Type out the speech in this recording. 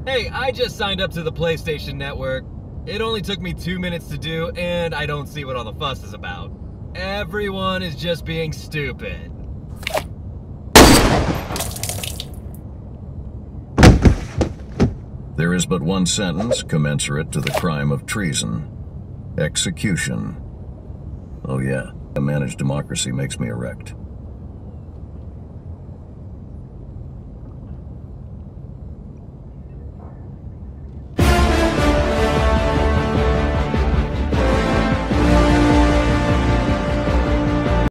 Hey, I just signed up to the PlayStation Network. It only took me 2 minutes to do, and I don't see what all the fuss is about. Everyone is just being stupid. There is but one sentence commensurate to the crime of treason: execution. Oh yeah, a managed democracy makes me erect.